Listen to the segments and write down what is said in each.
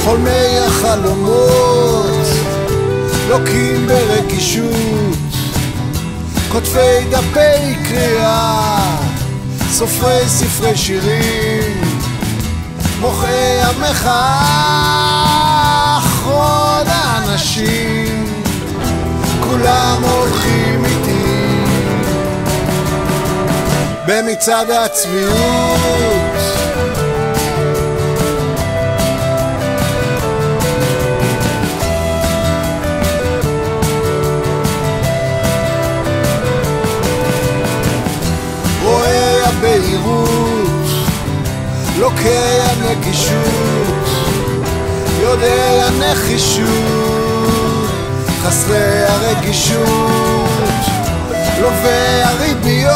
חולמי החלומות לוקים ברגישות, כותבי דפי קריאה, סופרי ספרי שירים, מוחי המחאה, אחרון האנשים, כולם הולכים איתי במצעד הצביעות. רואה הבהירות, לוקח נגישות, יודע נחישות, חסרי הרגישות, לובי הריביות,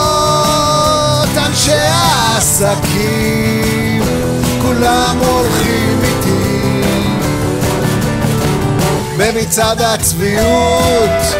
אנשי העסקים, כולם הולכים איתי במצעד הצביעות.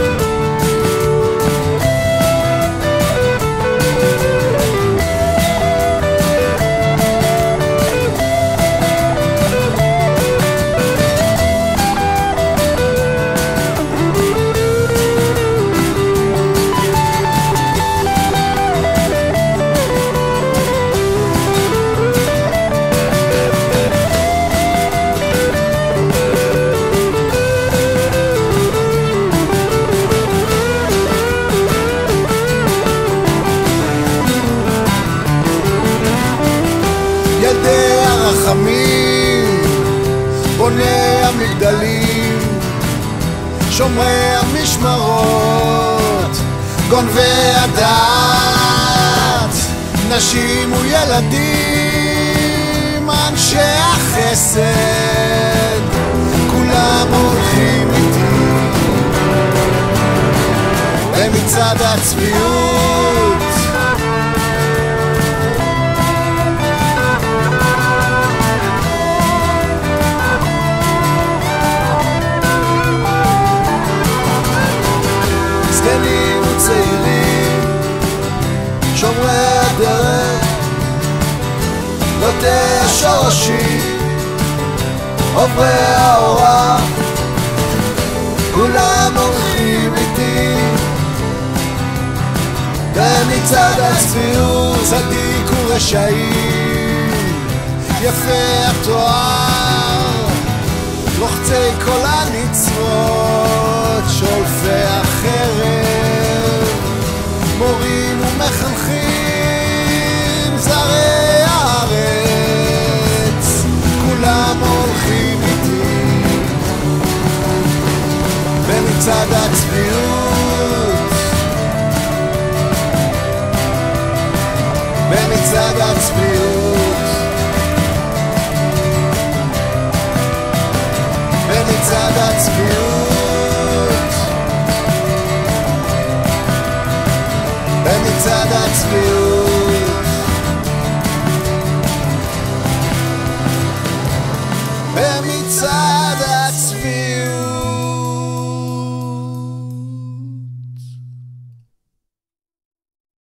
ילדי הרחמים, בוני המגדלים, שומרי המשמרות, גונבי הדת, נשים וילדים, אנשי החסד, כולם הולכים איתי במצעד הצביעות. זקנים וצעירים, שומרי הדרך, נוטי השורשים, עוברי ההוראה, כולם הולכים איתי במצעד הצביעות. צדיק ורשעים, יפה התואר, לוחצי כל המצוות, שולפי החרב, מורים ומחנכים, זרי הארץ, כולם הולכים איתי במצעד הצביעות, במצעד הצביעות.